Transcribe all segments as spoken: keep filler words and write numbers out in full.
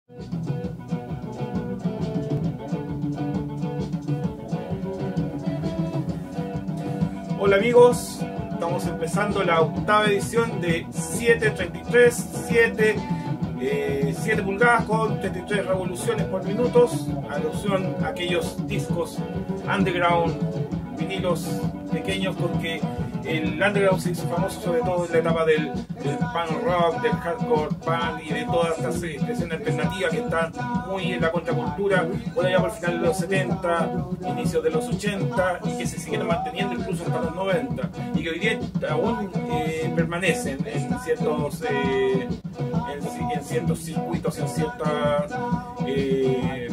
Hola amigos, estamos empezando la octava edición de siete treinta y tres, siete, eh, siete pulgadas con treinta y tres revoluciones por minutos, alusión a aquellos discos underground, vinilos pequeños, porque el underground se hizo famoso sobre todo en la etapa del, del punk rock, del hardcore punk y de todas estas expresiones alternativas que están muy en la contracultura por allá por el final de los setenta, inicios de los ochenta, y que se siguieron manteniendo incluso hasta los noventa, y que hoy día aún eh, permanecen en ciertos, eh, en, en ciertos circuitos, en ciertas eh,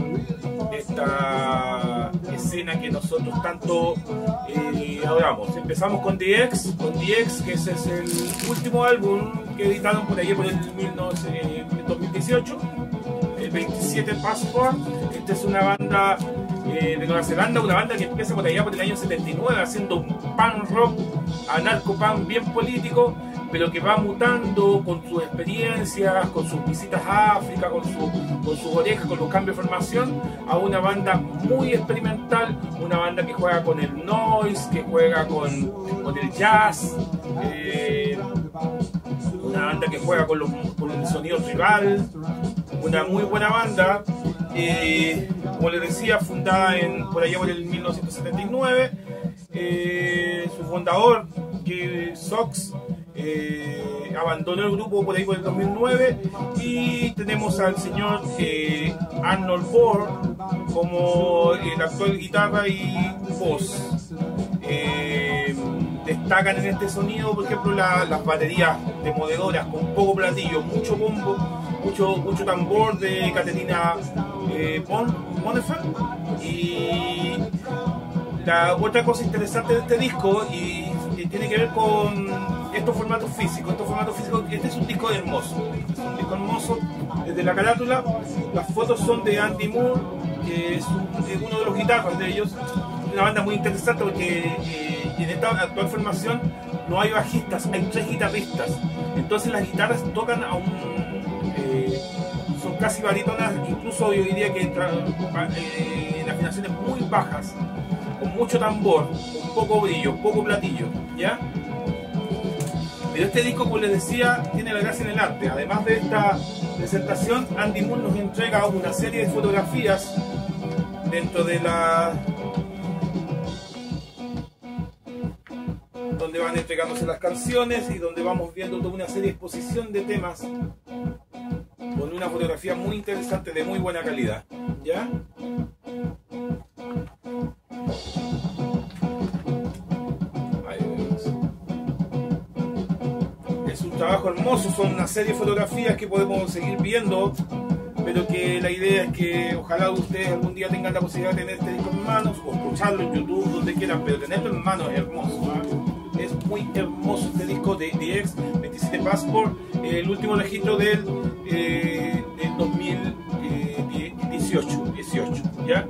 esta escena que nosotros tanto eh, adoramos. Empezamos con The X, con The X, que ese es el último álbum que editaron por ahí por el dos mil dieciocho, el veintisiete Passport. Esta es una banda eh, de Nueva Zelanda, una banda que empieza por allá por el año setenta y nueve haciendo un punk rock, anarco-punk bien político, pero que va mutando con sus experiencias, con sus visitas a África, con, su, con sus orejas, con los cambios de formación, a una banda muy experimental, una banda que juega con el noise, que juega con, con el jazz, eh, una banda que juega con, los, con el sonido tribal, una muy buena banda, eh, como les decía, fundada en, por allá por el mil novecientos setenta y nueve, eh, su fundador, que Sox, Eh, abandonó el grupo por ahí por el dos mil nueve, y tenemos al señor eh, Arnold Bohr como el actual guitarra y voz. Eh, destacan en este sonido, por ejemplo, la, las baterías demoledoras con poco platillo, mucho bombo, mucho, mucho tambor de Caterina eh, Bonhoeffer. Y la otra cosa interesante de este disco, y, y tiene que ver con estos formatos físicos, estos formatos físicos, este es un disco hermoso, este es un disco hermoso desde la carátula. Las fotos son de Andy Moore, que es, un, es uno de los guitarras de ellos, una banda muy interesante porque eh, en esta actual formación no hay bajistas, hay tres guitarristas, entonces las guitarras tocan a un, eh, son casi barítonas, incluso yo diría que eh, en afinaciones muy bajas, con mucho tambor, con poco brillo, poco platillo, ¿ya? Pero este disco, como les decía, tiene la gracia en el arte. Además de esta presentación, Andy Moore nos entrega una serie de fotografías dentro de la... donde van entregándose las canciones y donde vamos viendo toda una serie de exposición de temas con una fotografía muy interesante, de muy buena calidad, ¿ya? Trabajo hermoso, son una serie de fotografías que podemos seguir viendo, pero que la idea es que ojalá ustedes algún día tengan la posibilidad de tener este disco en manos o escucharlo en YouTube, donde quieran, pero tenerlo en manos es hermoso, ¿eh? Es muy hermoso este disco de The X, veintisiete Passport, eh, el último registro del, eh, del dos mil dieciocho, ¿ya?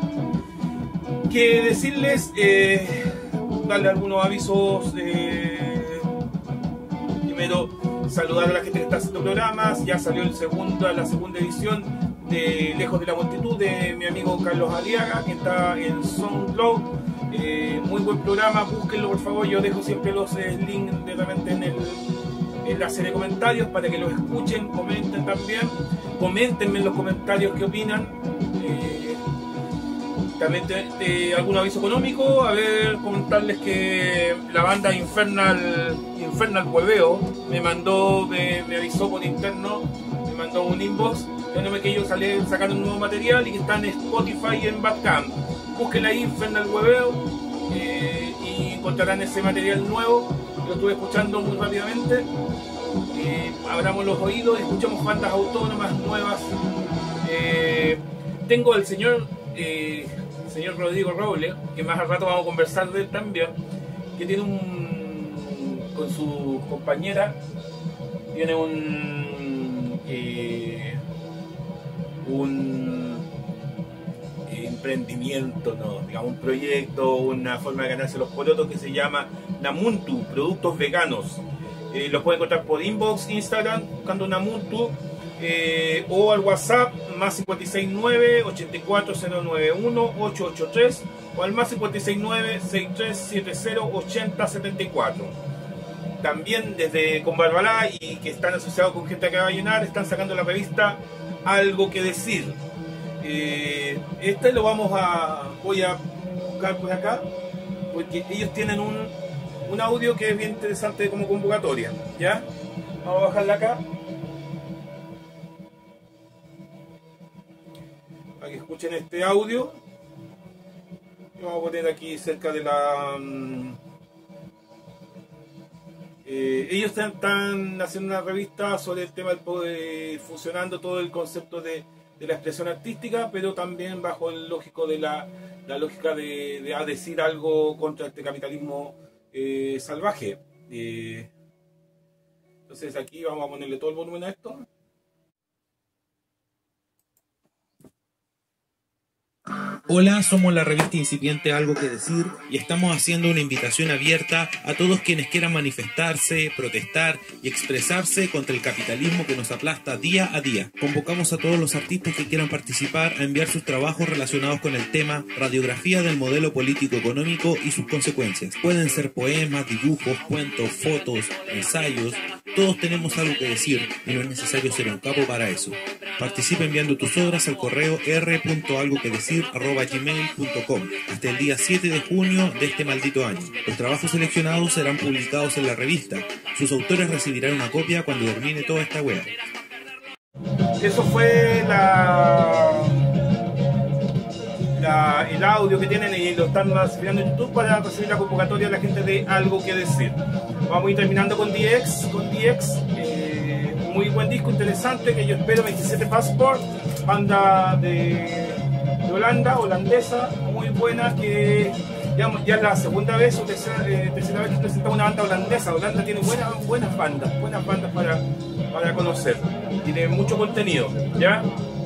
Que decirles, eh, darle algunos avisos. eh, Primero, saludar a la gente que está haciendo programas. Ya salió el segundo, la segunda edición de Lejos de la Multitud de mi amigo Carlos Aliaga, que está en SoundCloud. Eh, muy buen programa, búsquenlo por favor. Yo dejo siempre los eh, links de repente en el enlace de comentarios para que los escuchen, comenten también. Coméntenme en los comentarios qué opinan. Eh, también te, te, algún aviso económico. A ver, comentarles que la banda Infernal Infernal Hueveo me mandó, me, me avisó por interno, me mandó un inbox diciéndome que ellos salen sacando un nuevo material y que están en Spotify y en Bandcamp. Busquen ahí Infernal Hueveo eh, y encontrarán ese material nuevo. Lo estuve escuchando muy rápidamente. Eh, abramos los oídos y escuchamos bandas autónomas nuevas. Eh, tengo al señor eh, señor Rodrigo Robles, que más al rato vamos a conversar de él también, que tiene un, con su compañera, tiene un eh, un eh, emprendimiento, ¿no? Digamos, un proyecto, una forma de ganarse los porotos que se llama Namuntu, productos veganos. Eh, los pueden encontrar por inbox, Instagram, buscando Namuntu. eh, o al WhatsApp más cincuenta y seis nueve, ochenta y cuatro cero nueve uno, ocho ocho tres o al más cincuenta y seis nueve, sesenta y tres setenta, ochenta setenta y cuatro. También desde Con Barbalá y que están asociados con Gente que va a llenar, están sacando la revista Algo que Decir. Eh, este lo vamos a voy a buscar por acá porque ellos tienen un, un audio que es bien interesante como convocatoria. ¿Ya? Vamos a bajarla acá para que escuchen este audio y vamos a poner aquí cerca de la um, eh, ellos están, están haciendo una revista sobre el tema del poder, fusionando todo el concepto de de la expresión artística, pero también bajo el lógico de la, la lógica de, de decir algo contra este capitalismo eh, salvaje. Eh, entonces aquí vamos a ponerle todo el volumen a esto. Hola, somos la revista incipiente Algo que Decir y estamos haciendo una invitación abierta a todos quienes quieran manifestarse, protestar y expresarse contra el capitalismo que nos aplasta día a día. Convocamos a todos los artistas que quieran participar a enviar sus trabajos relacionados con el tema radiografía del modelo político-económico y sus consecuencias. Pueden ser poemas, dibujos, cuentos, fotos, ensayos. Todos tenemos algo que decir y no es necesario ser un capo para eso. Participa enviando tus obras al correo r punto algo que decir arroba gmail punto com hasta el día siete de junio de este maldito año. Los trabajos seleccionados serán publicados en la revista. Sus autores recibirán una copia cuando termine toda esta wea. Eso fue la, la el audio que tienen y lo están mirando en YouTube para recibir la convocatoria de la gente de Algo que Decir. Vamos a ir terminando con D X, con D X, eh, muy buen disco, interesante, que yo espero. Veintisiete Passport, banda de, de Holanda, holandesa, muy buena, que digamos, ya es la segunda vez o tercera, eh, tercera vez que presentamos una banda holandesa. Holanda tiene buenas, buenas bandas, buenas bandas para, para conocer, tiene mucho contenido, ¿ya?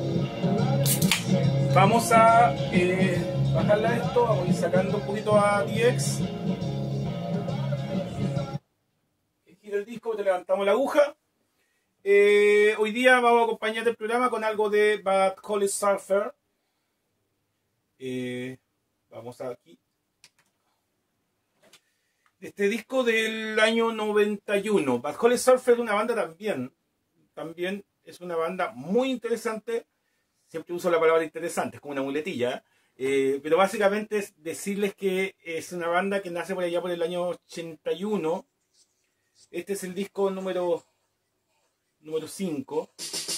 Vamos a eh, bajarla a esto, vamos a ir sacando un poquito a D X. El disco, te levantamos la aguja. Eh, hoy día vamos a acompañar el programa con algo de Bad Holly Surfer. Eh, vamos aquí. Este disco del año noventa y uno. Bad Holly Surfer es una banda también. También es una banda muy interesante. Siempre uso la palabra interesante, es como una muletilla. Eh, pero básicamente es decirles que es una banda que nace por allá por el año ochenta y uno. Este es el disco número número cinco.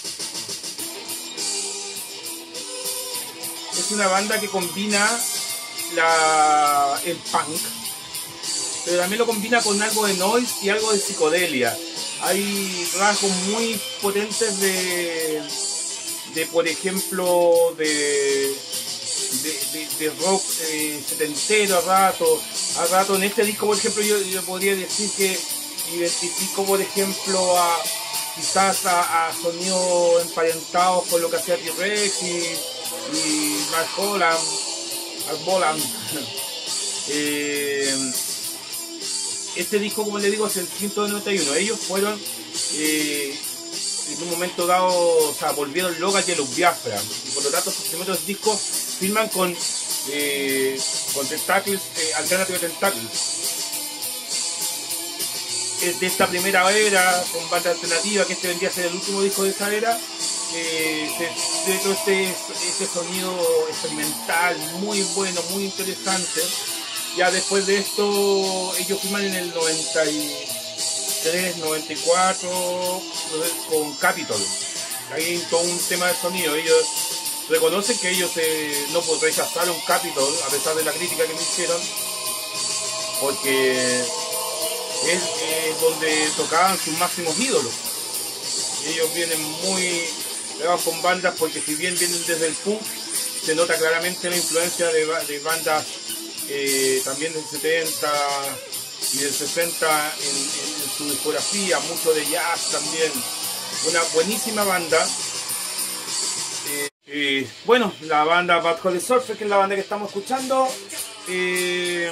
Es una banda que combina la, el punk, pero también lo combina con algo de noise y algo de psicodelia. Hay rasgos muy potentes de, de por ejemplo, de, de, de, de rock eh, setentero a rato. A rato en este disco, por ejemplo, yo, yo podría decir que identifico, por ejemplo, a quizás a, a sonidos emparentados con lo que hacía T-Rex y, y Mark Holland, Mark Boland. eh, este disco, como le digo, es el ciento noventa y uno. Ellos fueron eh, en un momento dado, o sea, volvieron locas y los Biafra, y por lo tanto sus primeros discos firman con eh, con Tentacles, eh, Alternative Tentacles. De esta primera era, con banda alternativa, que este vendría a ser el último disco de esa era, eh, de, de todo este, este sonido experimental, muy bueno, muy interesante. Ya después de esto, ellos firman en el noventa y tres, noventa y cuatro con Capitol. Ahí hay todo un tema de sonido. Ellos reconocen que ellos eh, no rechazaron Capitol, a pesar de la crítica que me hicieron, porque es eh, donde tocaban sus máximos ídolos. Ellos vienen muy pegados con bandas, porque si bien vienen desde el punk, se nota claramente la influencia de, de bandas eh, también del setenta y del sesenta en, en, en su discografía, mucho de jazz también. Una buenísima banda. Eh, eh, bueno, la banda Bad Holly Surfer, que es la banda que estamos escuchando. Eh,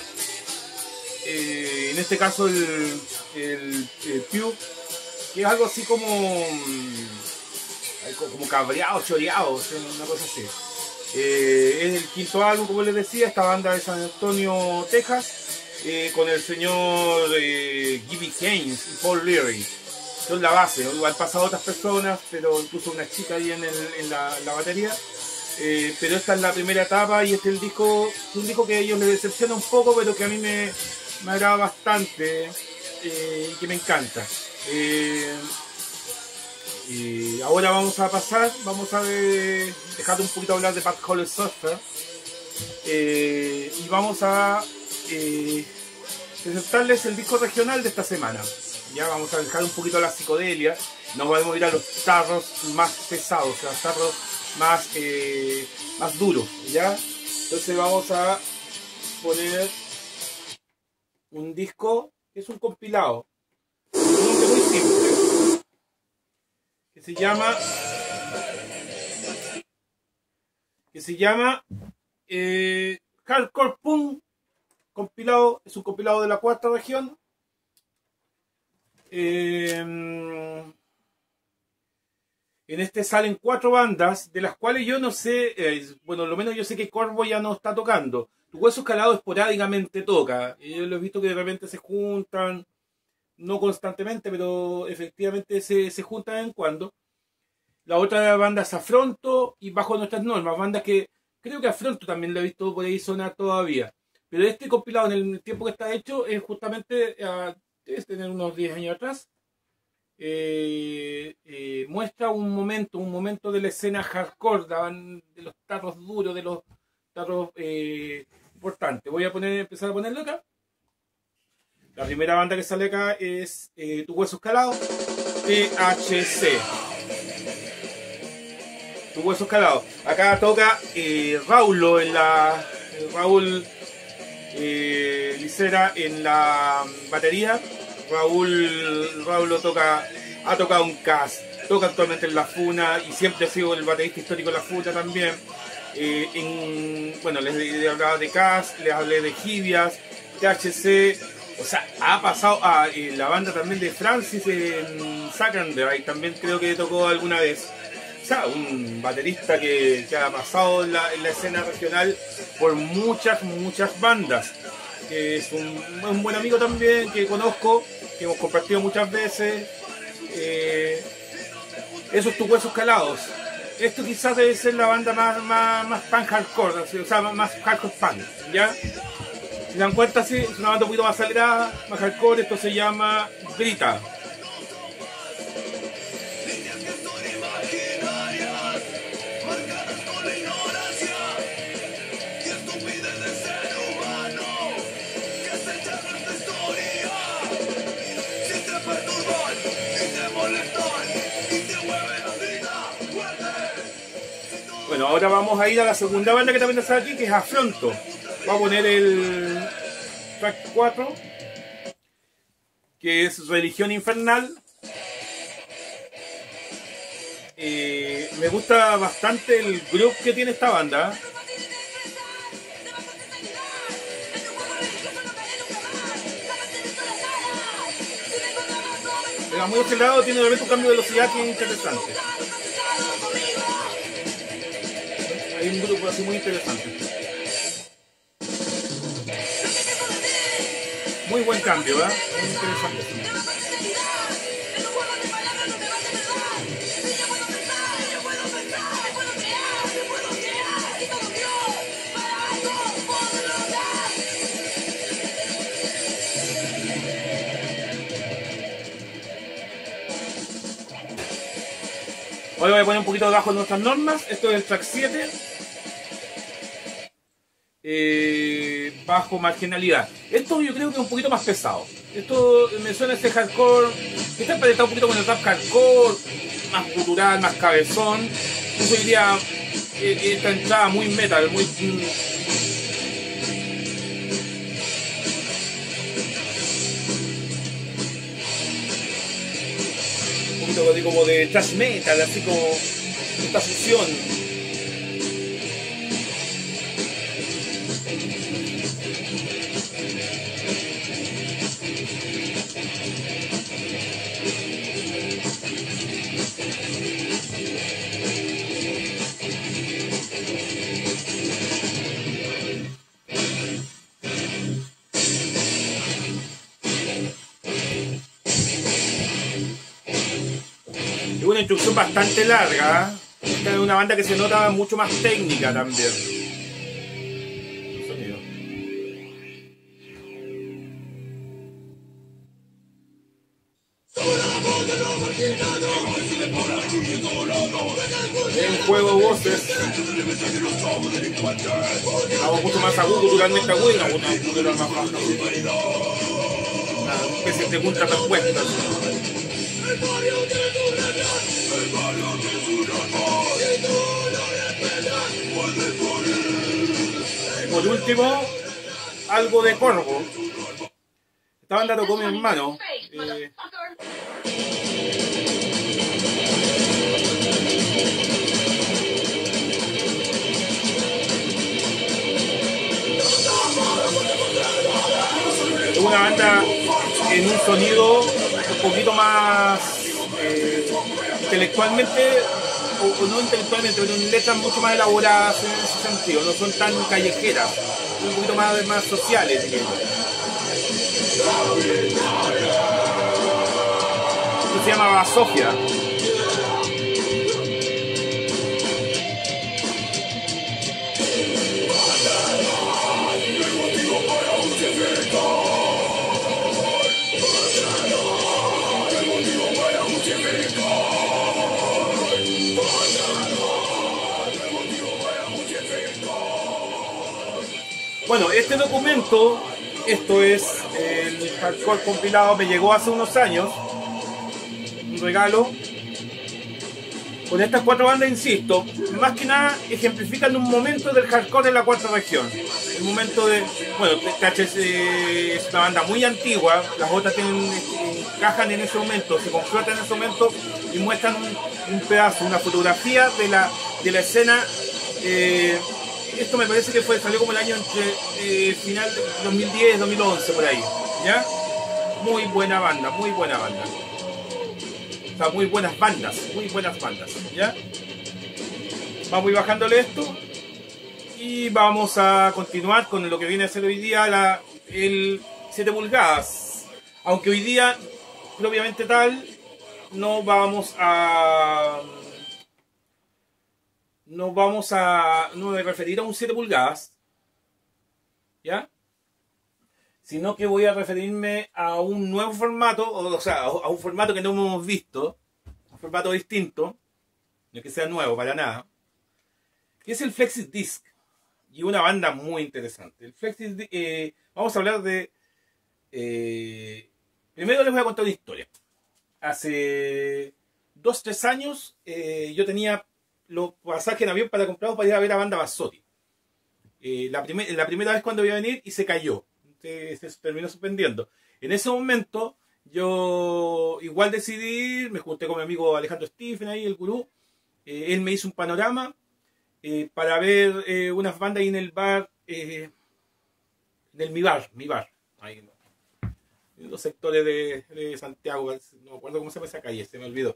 Eh, en este caso el, el, el Pew, que es algo así como como cabreados, choreados, una cosa así. Eh, es el quinto álbum, como les decía, esta banda de San Antonio, Texas, eh, con el señor eh, Gibby Haynes y Paul Leary. Son la base, ¿no? Han pasado otras personas, pero incluso una chica ahí en, el, en la, la batería. Eh, pero esta es la primera etapa y este es el disco, un disco que a ellos les decepciona un poco, pero que a mí me, me agrada bastante eh, y que me encanta. Eh, y ahora vamos a pasar, vamos a ver, dejar un poquito hablar de Bad Hole Surfer eh, y vamos a eh, presentarles el disco regional de esta semana. Ya vamos a dejar un poquito la psicodelia, nos vamos a ir a los tarros más pesados, a los tarros más, eh, más duros, ¿ya? Entonces vamos a poner un disco que es un compilado, un nombre muy simple, que se llama que se llama eh, Hardcore Punk compilado, es un compilado de la cuarta región. Eh, en este salen cuatro bandas, de las cuales yo no sé, eh, bueno, lo menos yo sé que Corvo ya no está tocando. Tu Hueso Escalado esporádicamente toca. Yo lo he visto que de repente se juntan, no constantemente, pero efectivamente se, se juntan de vez en cuando. La otra banda es Afronto y Bajo Nuestras Normas, bandas que creo que Afronto también lo he visto por ahí sonar todavía. Pero este compilado en el tiempo que está hecho es justamente... Uh, debe tener unos diez años atrás, eh, eh, muestra un momento, un momento de la escena hardcore, de los tarros duros, de los tarros eh, importantes. Voy a poner, empezar a ponerlo acá. La primera banda que sale acá es eh, Tu Hueso Escalado, T H C. Tu Hueso Escalado. Acá toca eh, Raulo en la... Eh, Raúl... Eh, Licera en la batería. Raúl Raúl lo toca, ha tocado un cast, toca actualmente en La Funa y siempre ha sido el baterista histórico de La Funa también. Eh, en, bueno, les, les hablaba de cast, les hablé de Gibias, T H C, o sea, ha pasado a eh, la banda también de Francis en Sacranberry, también creo que tocó alguna vez. O sea, un baterista que, que ha pasado en la, en la escena regional por muchas, muchas bandas. Que es un, un buen amigo también, que conozco, que hemos compartido muchas veces. Eh, esos Tu Huesos Calados. Esto quizás debe ser la banda más, más, más punk hardcore, o sea, más hardcore punk, ¿ya? Si se dan cuenta, sí, es una banda un poquito más acelerada, más hardcore. Esto se llama Grita. Bueno, ahora vamos a ir a la segunda banda que también está aquí, que es Afronto. Voy a poner el track cuatro, que es Religión Infernal. Eh, me gusta bastante el groove que tiene esta banda. Era muy acelerado, tiene de repente un cambio de velocidad que es interesante. Hay un grupo así muy interesante. Muy buen cambio, ¿verdad? Muy interesante. Hoy voy a poner un poquito Bajo Nuestras Normas. Esto es el track siete. Eh, bajo Marginalidad. Esto yo creo que es un poquito más pesado. Esto me suena a este hardcore. Este está un poquito con el rap hardcore, más cultural, más cabezón. Yo diría eh, esta entrada muy metal, muy. Un poquito así como de thrash metal, así como esta fusión. Es una introducción bastante larga. Esta es una banda que se nota mucho más técnica también. El sonido. Es un juego de voces. Algo mucho más agudo, culturalmente agudo, y una cultura más baja. Una especie de contrapropuesta. Por último, algo de Corvo. Esta banda tocó mi hermano. Eh, es una banda en un sonido un poquito más eh, intelectualmente, o, o no intelectualmente, pero en letras mucho más elaboradas en ese sentido, no son tan callejeras, son un poquito más, más sociales. Esto se llama Basofia. Bueno, este documento, esto es el hardcore compilado, me llegó hace unos años, un regalo. Con estas cuatro bandas, insisto, más que nada ejemplifican un momento del hardcore en la cuarta región. El momento de, bueno, T H C es una banda muy antigua, las otras tienen, encajan en ese momento, se confrontan en ese momento y muestran un, un pedazo, una fotografía de la, de la escena. Eh, esto me parece que fue, salió como el año entre eh, final de dos mil diez y dos mil once, por ahí, ¿ya? Muy buena banda, muy buena banda. O sea, muy buenas bandas, muy buenas bandas, ¿ya? Vamos a ir bajándole esto y vamos a continuar con lo que viene a ser hoy día la, el siete pulgadas. Aunque hoy día, propiamente tal, no vamos a... No vamos a no me referir a un siete pulgadas, ¿ya? Sino que voy a referirme a un nuevo formato, o, o sea, a un formato que no hemos visto, un formato distinto, no es que sea nuevo para nada, que es el Flexi Disc, y una banda muy interesante. El Flexi, eh, vamos a hablar de... Eh, primero les voy a contar una historia. Hace dos, tres años eh, yo tenía los pasajes en avión para comprarlos para ir a ver a banda Bassotti. Eh, la, primer, la primera vez cuando iba a venir y se cayó. Se, se terminó suspendiendo. En ese momento yo igual decidí ir, me junté con mi amigo Alejandro Stephen ahí, el gurú. Eh, él me hizo un panorama eh, para ver eh, unas bandas ahí en el bar, eh, en el Mi Bar, Mi Bar, ahí, en los sectores de, de Santiago, no me acuerdo cómo se llama esa calle, se me olvidó.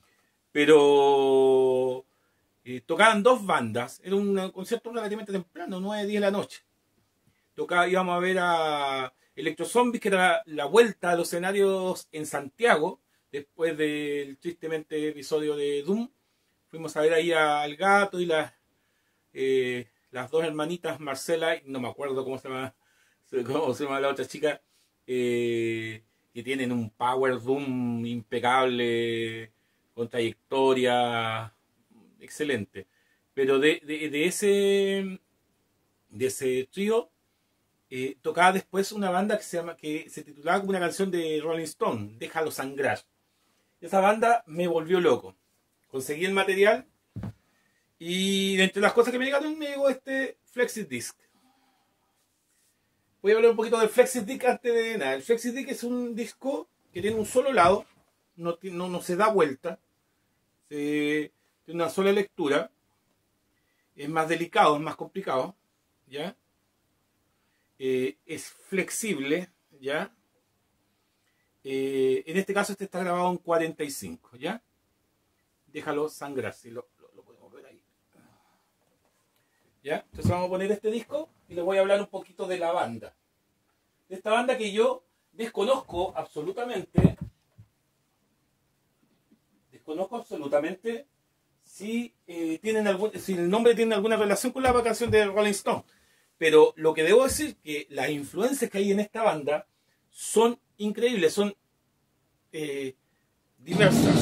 Pero eh, tocaban dos bandas, era un concierto relativamente temprano, nueve, diez de la noche. Tocaba, íbamos a ver a Electro Zombies, que era la, la vuelta a los escenarios en Santiago, después del tristemente episodio de Doom. Fuimos a ver ahí al Gato y las, eh, las dos hermanitas Marcela, no me acuerdo cómo se llama, cómo se llama la otra chica, eh, que tienen un power Doom impecable, con trayectoria excelente. Pero de, de, de ese de ese trío eh, tocaba después una banda que se llama que se titulaba como una canción de Rolling Stone, Déjalo Sangrar. Esa banda me volvió loco. Conseguí el material y entre las cosas que me llegaron me llegó este Flexi Disc. Voy a hablar un poquito del Flexi Disc antes de nada. El Flexi Disc es un disco que tiene un solo lado, no, no, no se da vuelta, se, tiene una sola lectura, es más delicado, es más complicado, ¿ya? Eh, es flexible, ¿ya? Eh, en este caso este está grabado en cuarenta y cinco, ¿ya? Déjalo sangrar, si lo, lo, lo podemos ver ahí. ¿Ya? Entonces vamos a poner este disco y les voy a hablar un poquito de la banda. De esta banda que yo desconozco absolutamente, desconozco absolutamente si, eh, tienen algún, si el nombre tiene alguna relación con la vacación de Rolling Stone. Pero lo que debo decir que las influencias que hay en esta banda son increíbles, son eh, diversas.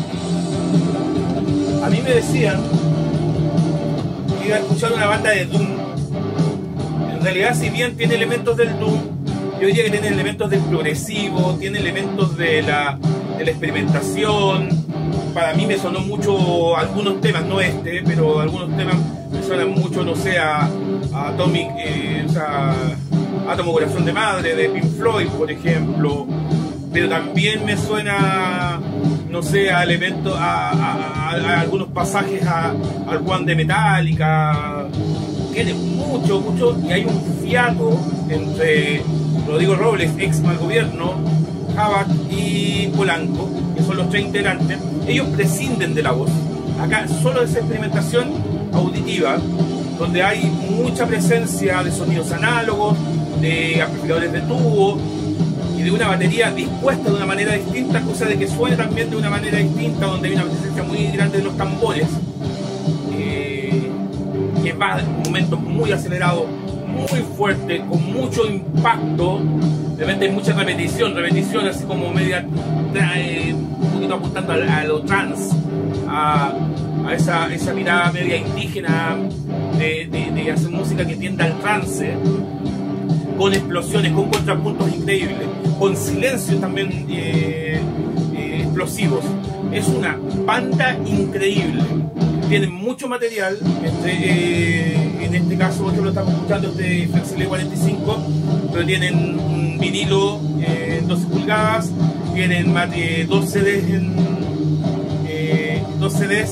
A mí me decían que iba a escuchar una banda de Doom. En realidad, si bien tiene elementos del Doom, yo diría que tiene elementos del progresivo, tiene elementos de la, de la experimentación. Para mí me sonó mucho algunos temas, no este, pero algunos temas me suenan mucho, no sé, a, a Atomic, eh, o sea, Átomo Corazón de Madre, de Pink Floyd, por ejemplo. Pero también me suena, no sé, a elementos, a, a, a, a algunos pasajes a, al One de Metallica. Tiene mucho, mucho, y hay un fiato entre Rodrigo Robles, ex mal gobierno, Havok y Polanco, que son los tres integrantes. Ellos prescinden de la voz. Acá solo es experimentación auditiva, donde hay mucha presencia de sonidos análogos, de amplificadores de tubo y de una batería dispuesta de una manera distinta, cosa de que suene también de una manera distinta, donde hay una presencia muy grande de los tambores, eh, que va en momentos muy acelerados, muy fuerte, con mucho impacto. De repente hay mucha repetición, repetición así como media, eh, un poquito apuntando a, a lo trans, a, a esa, esa mirada media indígena de, de, de hacer música que tienda al trance, con explosiones, con contrapuntos increíbles, con silencios también eh, eh, explosivos. Es una banda increíble. Tienen mucho material, este, eh, en este caso nosotros lo estamos escuchando, este Flexible cuarenta y cinco, pero tienen un vinilo eh, doce pulgadas, tienen eh, dos C Ds en, eh, dos C Ds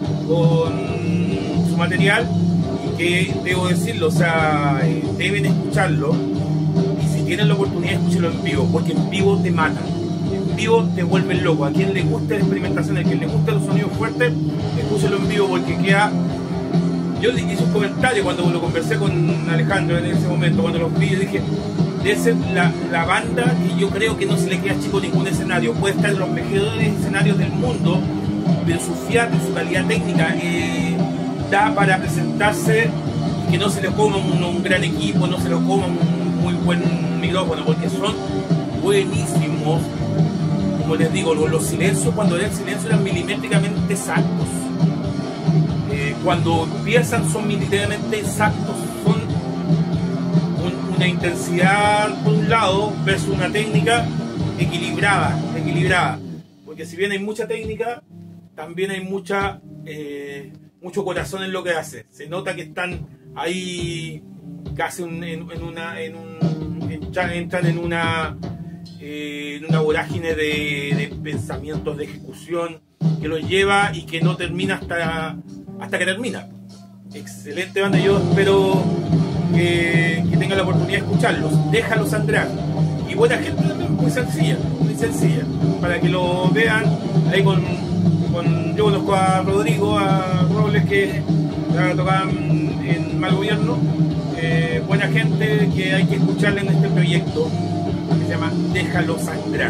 con su material, y que debo decirlo, o sea, eh, deben escucharlo, y si tienen la oportunidad escúchenlo en vivo, porque en vivo te matan. En vivo te vuelven loco. A quien le guste la experimentación, a quien le guste los sonidos fuertes, escúchelo en vivo porque queda... Yo hice un comentario cuando lo conversé con Alejandro en ese momento, cuando los vi, yo dije, debe ser la, la banda que yo creo que no se le queda chico ningún escenario. Puede estar en los mejores escenarios del mundo, pero su fiato y su calidad técnica eh, da para presentarse, y que no se le coma un, un gran equipo, no se le coma un muy buen micrófono, porque son buenísimos. Como les digo, los, los silencios, cuando era el silencio, eran milimétricamente exactos. Eh, cuando empiezan son milimétricamente exactos. Son un, una intensidad por un lado versus una técnica equilibrada, equilibrada. Porque si bien hay mucha técnica, también hay mucha, eh, mucho corazón en lo que hace. Se nota que están ahí casi un, en, en una... En un, entran, entran en una... en una vorágine de, de pensamientos, de ejecución, que los lleva y que no termina hasta, hasta que termina. Excelente banda, yo espero que, que tengan la oportunidad de escucharlos. Déjalos andar. Y buena gente también, muy sencilla, muy sencilla, para que lo vean. Ahí con, con yo conozco a Rodrigo, a Robles, que tocaban en Mal Gobierno. Eh, buena gente que hay que escucharla en este proyecto, que se llama Déjalo Sangrar.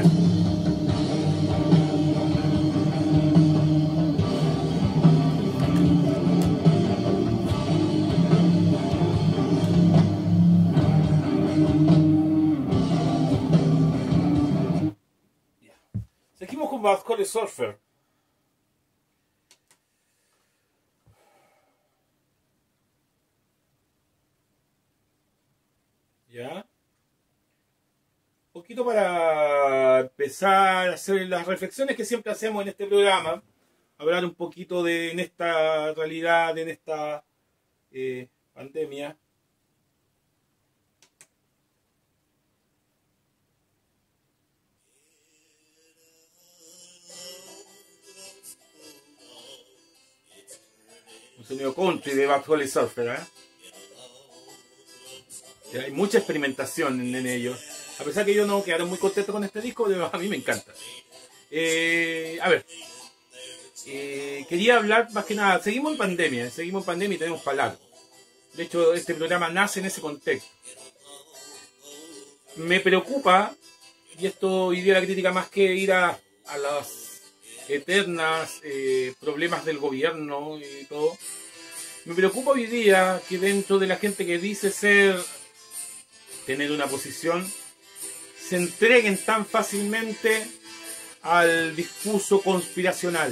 Seguimos con Bad Cole Surfer. ¿Ya? Un poquito para empezar a hacer las reflexiones que siempre hacemos en este programa, hablar un poquito de en esta realidad, en esta eh, pandemia. Un sonido country de Bad Cole Surfer, ¿eh? Hay mucha experimentación en, en ellos. A pesar que ellos no quedaron muy contentos con este disco, a mí me encanta. Eh, a ver, eh, quería hablar más que nada. Seguimos en pandemia, seguimos en pandemia y tenemos para largo. De hecho, este programa nace en ese contexto. Me preocupa, y esto hoy día la crítica más que ir a, a, las, eternas eh, problemas del gobierno y todo. Me preocupa hoy día que dentro de la gente que dice ser, tener una posición, se entreguen tan fácilmente al discurso conspiracional,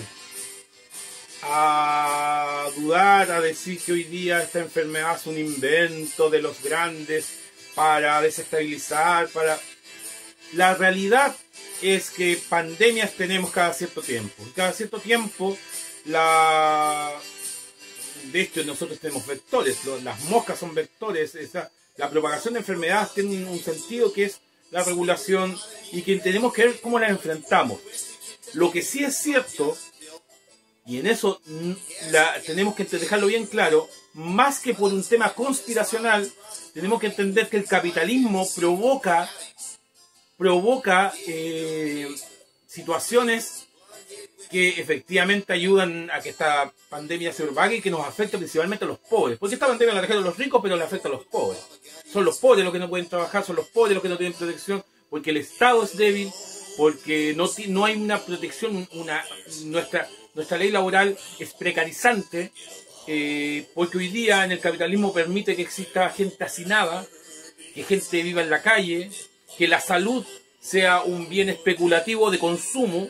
a dudar, a decir que hoy día esta enfermedad es un invento de los grandes para desestabilizar, para... La realidad es que pandemias tenemos cada cierto tiempo. Cada cierto tiempo, la... de hecho nosotros tenemos vectores, las moscas son vectores, esa... la propagación de enfermedades tiene un sentido que es la regulación y que tenemos que ver cómo las enfrentamos. Lo que sí es cierto, y en eso la, tenemos que dejarlo bien claro, más que por un tema conspiracional, tenemos que entender que el capitalismo provoca, provoca eh, situaciones que efectivamente ayudan a que esta pandemia se propague y que nos afecte principalmente a los pobres. Porque esta pandemia la trajeron los ricos, pero le afecta a los pobres. Son los pobres los que no pueden trabajar, son los pobres los que no tienen protección, porque el Estado es débil, porque no, no hay una protección, una, nuestra, nuestra ley laboral es precarizante, eh, porque hoy día en el capitalismo permite que exista gente hacinada, que gente viva en la calle, que la salud sea un bien especulativo de consumo,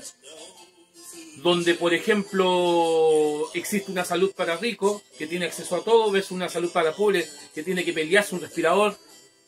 donde por ejemplo existe una salud para ricos, que tiene acceso a todo, ves una salud para pobres, que tiene que pelearse un respirador,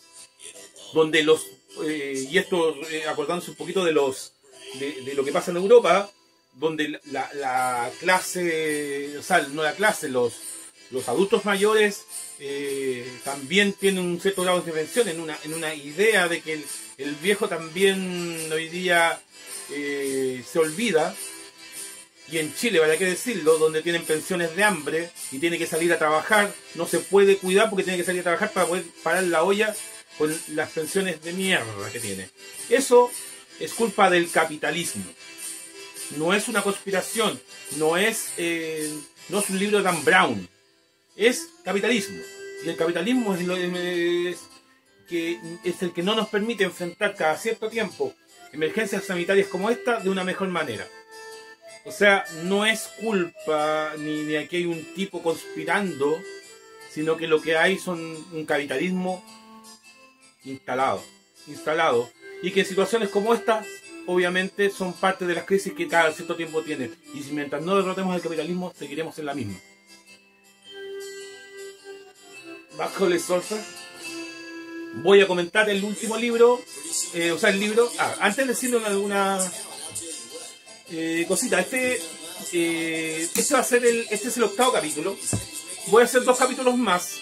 donde los... Eh, y esto eh, acordándose un poquito de los de, de lo que pasa en Europa, donde la, la clase, o sea, no la clase, los, los adultos mayores eh, también tienen un cierto grado de intervención en una, en una idea de que el, el viejo también hoy día eh, se olvida. Y en Chile, ¿para qué decirlo? Donde tienen pensiones de hambre y tiene que salir a trabajar, no se puede cuidar porque tiene que salir a trabajar para poder parar la olla con las pensiones de mierda que tiene. Eso es culpa del capitalismo. No es una conspiración, no es, eh, no es un libro de Dan Brown. Es capitalismo. Y el capitalismo es, lo, es, que, es el que no nos permite enfrentar cada cierto tiempo emergencias sanitarias como esta de una mejor manera. O sea, no es culpa ni, ni aquí hay un tipo conspirando, sino que lo que hay son un capitalismo instalado, instalado, y que en situaciones como esta, obviamente, son parte de las crisis que cada cierto tiempo tienen. Y si mientras no derrotemos el capitalismo, seguiremos en la misma. Bajo el Sorcerer. Voy a comentar el último libro, eh, o sea, el libro... Ah, antes de decirle alguna... Eh, cosita, este, eh, este va a ser el, este es el octavo capítulo. Voy a hacer dos capítulos más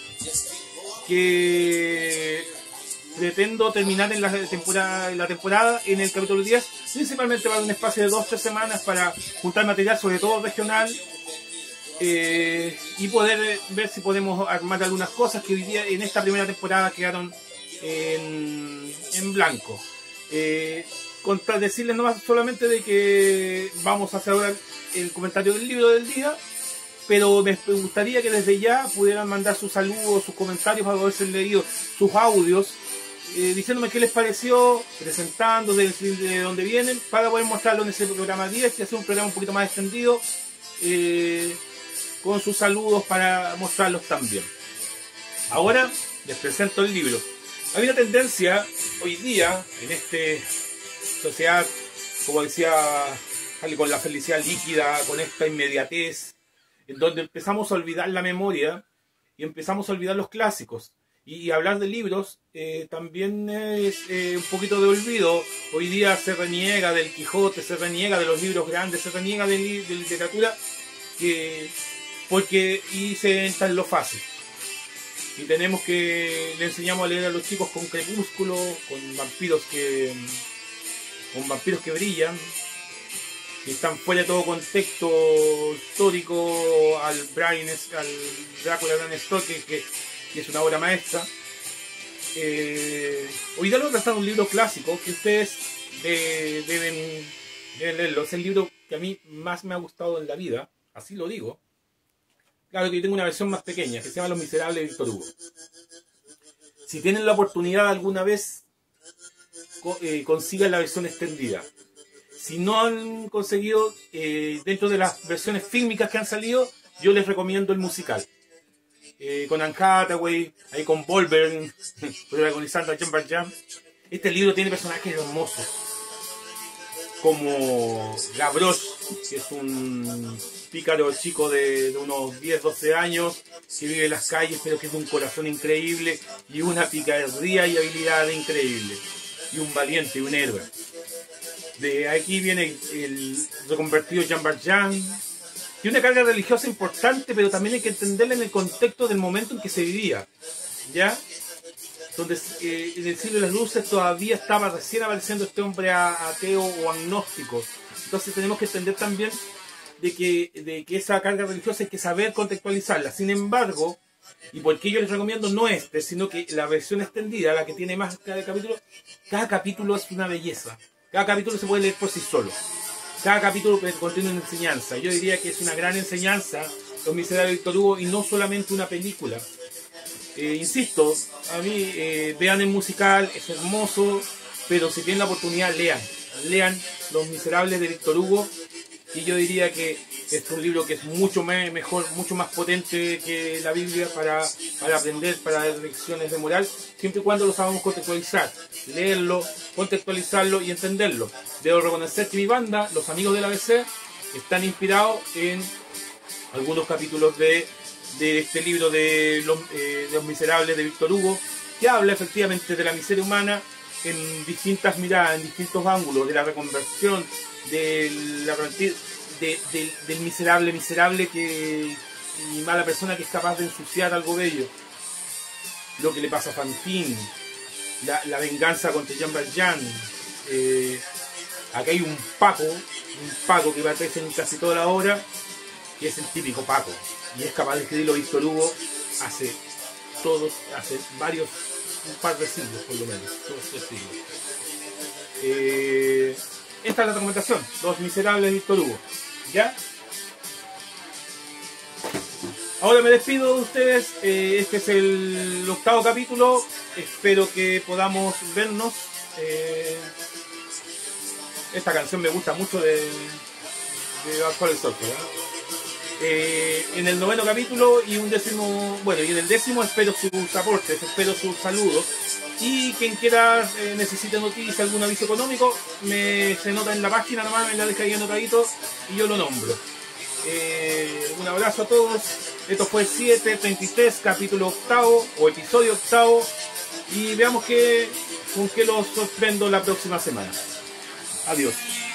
que pretendo terminar en la temporada, en la temporada en el capítulo diez. Principalmente va a dar un espacio de dos tres semanas para juntar material, sobre todo regional, eh, y poder ver si podemos armar algunas cosas que hoy día en esta primera temporada quedaron en, en blanco. Eh, Contra decirles nomás solamente de que vamos a hacer ahora el comentario del libro del día, pero me gustaría que desde ya pudieran mandar sus saludos, sus comentarios, para haberse leído sus audios, eh, diciéndome qué les pareció, presentando de, de dónde vienen, para poder mostrarlo en ese programa diez y hacer un programa un poquito más extendido, eh, con sus saludos para mostrarlos también. Ahora les presento el libro. Hay una tendencia hoy día en este sociedad, como decía, con la felicidad líquida, con esta inmediatez, en donde empezamos a olvidar la memoria y empezamos a olvidar los clásicos. Y hablar de libros eh, también es eh, un poquito de olvido. Hoy día se reniega del Quijote, se reniega de los libros grandes, se reniega de, de literatura, que, porque y se entra en lo fácil. Y tenemos que, le enseñamos a leer a los chicos con Crepúsculo, con vampiros que... con vampiros que brillan, que están fuera de todo contexto histórico, al Brian, al Drácula de Bram Stoker, que, que es una obra maestra. Eh, hoy día lo trataron un libro clásico que ustedes de, deben, deben leerlo. Es el libro que a mí más me ha gustado en la vida, así lo digo. Claro que yo tengo una versión más pequeña que se llama Los Miserables de Víctor Hugo. Si tienen la oportunidad alguna vez, Eh, consigan la versión extendida. Si no han conseguido, eh, dentro de las versiones fílmicas que han salido, yo les recomiendo el musical. Eh, con Anne Hathaway, ahí con Wolverine, protagonizando a Jean Valjean. Este libro tiene personajes hermosos, como Gavroche, que es un pícaro chico de, de unos diez, doce años, que vive en las calles, pero que es de un corazón increíble, y una picardía y habilidad increíble, y un valiente, un héroe. De aquí viene el reconvertido Jean Valjean. Tiene una carga religiosa importante, pero también hay que entenderla en el contexto del momento en que se vivía, ¿ya? Donde eh, en el siglo de las luces todavía estaba recién apareciendo este hombre ateo o agnóstico. Entonces tenemos que entender también de que, de que esa carga religiosa hay que saber contextualizarla. Sin embargo, y por qué yo les recomiendo no este, sino que la versión extendida, la que tiene más cada capítulo, cada capítulo es una belleza. Cada capítulo se puede leer por sí solo. Cada capítulo contiene una enseñanza. Yo diría que es una gran enseñanza Los Miserables de Víctor Hugo, y no solamente una película. Eh, insisto, a mí eh, vean el musical, es hermoso, pero si tienen la oportunidad, lean. Lean Los Miserables de Víctor Hugo, y yo diría que es un libro que es mucho me mejor, mucho más potente que la Biblia para, para aprender, para dar lecciones de moral, siempre y cuando lo sabamos contextualizar. Leerlo, contextualizarlo y entenderlo. Debo reconocer que mi banda, Los Amigos del A B C, están inspirados en algunos capítulos de, de este libro de los, eh, de Los Miserables de Víctor Hugo, que habla efectivamente de la miseria humana en distintas miradas, en distintos ángulos, de la reconversión, de la, de, de, del miserable, miserable que, y mala persona que es capaz de ensuciar algo bello. Lo que le pasa a Fantine, la, la venganza contra Jean Valjean. Eh, acá hay un Paco, un Paco que aparece en casi toda la obra, que es el típico Paco, y es capaz de escribirlo Víctor Hugo hace todos, hace varios, un par de siglos por lo menos, dos, tres siglos. Eh, esta es la recomendación, Los Miserables de Víctor Hugo, ¿ya? Ahora me despido de ustedes, eh, este es el octavo capítulo, espero que podamos vernos. Eh, esta canción me gusta mucho de, de Bajo el Sol, ¿verdad? Eh, en el noveno capítulo y un décimo, bueno, y en el décimo espero sus aportes, espero sus saludos, y quien quiera eh, necesite noticias, algún aviso económico, me se nota en la página nomás, me la deja ahí anotadito y yo lo nombro. Eh, un abrazo a todos. Esto fue el siete treinta y tres, capítulo octavo o episodio octavo, y veamos que, con qué los sorprendo la próxima semana. Adiós.